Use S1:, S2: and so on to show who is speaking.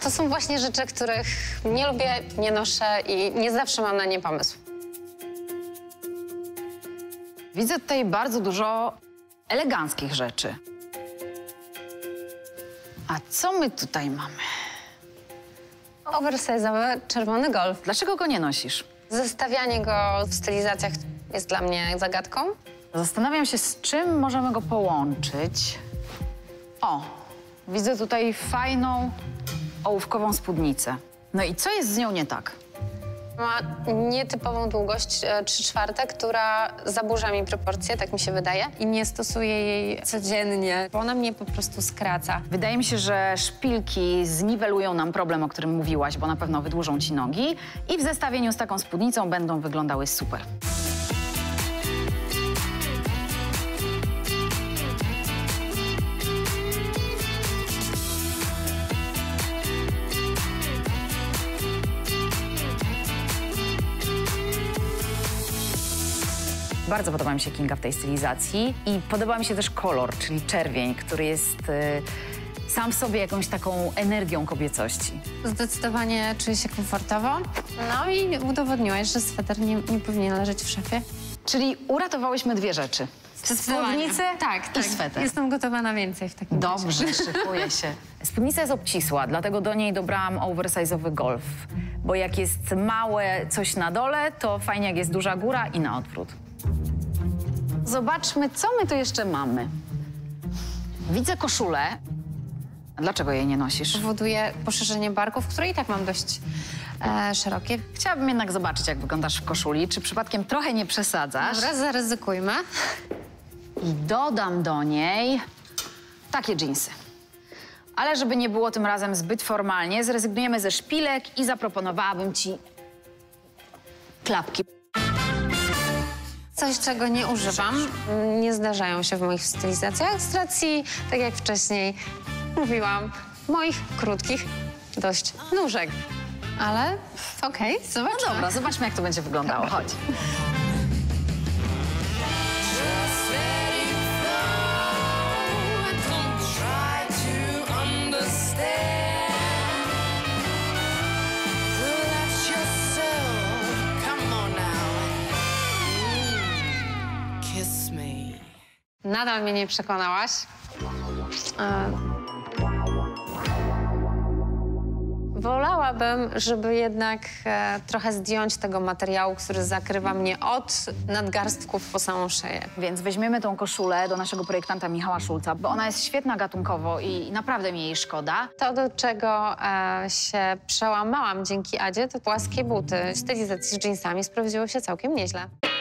S1: To są właśnie rzeczy, których nie lubię, nie noszę i nie zawsze mam na nie pomysł.
S2: Widzę tutaj bardzo dużo eleganckich rzeczy. A co my tutaj mamy?
S1: Oversize'owy czerwony Golf.
S2: Dlaczego go nie nosisz?
S1: Zestawianie go w stylizacjach jest dla mnie zagadką.
S2: Zastanawiam się, z czym możemy go połączyć. O, widzę tutaj fajną, ołówkową spódnicę. No i co jest z nią nie tak?
S1: Ma nietypową długość 3/4, która zaburza mi proporcje, tak mi się wydaje. I nie stosuję jej codziennie, bo ona mnie po prostu skraca.
S2: Wydaje mi się, że szpilki zniwelują nam problem, o którym mówiłaś, bo na pewno wydłużą ci nogi i w zestawieniu z taką spódnicą będą wyglądały super. Bardzo podoba mi się Kinga w tej stylizacji i podoba mi się też kolor, czyli czerwień, który jest sam w sobie jakąś taką energią kobiecości.
S1: Zdecydowanie czuję się komfortowo. No i udowodniłeś, że sweter nie powinien leżeć w szafie.
S2: Czyli uratowałyśmy dwie rzeczy. Spódnicę i sweter.
S1: Jestem gotowa na więcej w takim razie.
S2: Dobrze, szykuję się. Spódnica jest obcisła, dlatego do niej dobrałam oversize'owy Golf. Bo jak jest małe coś na dole, to fajnie jak jest duża góra i na odwrót. Zobaczmy, co my tu jeszcze mamy. Widzę koszulę. Dlaczego jej nie nosisz?
S1: Powoduje poszerzenie barków, które i tak mam dość szerokie.
S2: Chciałabym jednak zobaczyć, jak wyglądasz w koszuli. Czy przypadkiem trochę nie przesadzasz?
S1: Dobra, zaryzykujmy.
S2: I dodam do niej takie dżinsy. Ale żeby nie było tym razem zbyt formalnie, zrezygnujemy ze szpilek i zaproponowałabym ci klapki.
S1: Coś, czego nie używam, nie zdarzają się w moich stylizacjach z racji, tak jak wcześniej mówiłam, moich krótkich dość nóżek. Ale okej, zobaczmy.
S2: No dobra, zobaczmy, jak to będzie wyglądało. Chodź.
S1: Nadal mnie nie przekonałaś. Wolałabym, żeby jednak trochę zdjąć tego materiału, który zakrywa mnie od nadgarstków po samą szyję.
S2: Więc weźmiemy tą koszulę do naszego projektanta Michała Szulca, bo ona jest świetna gatunkowo i naprawdę mi jej szkoda.
S1: To, do czego się przełamałam dzięki Adzie, to płaskie buty. Stylizacji z dżinsami sprawdziło się całkiem nieźle.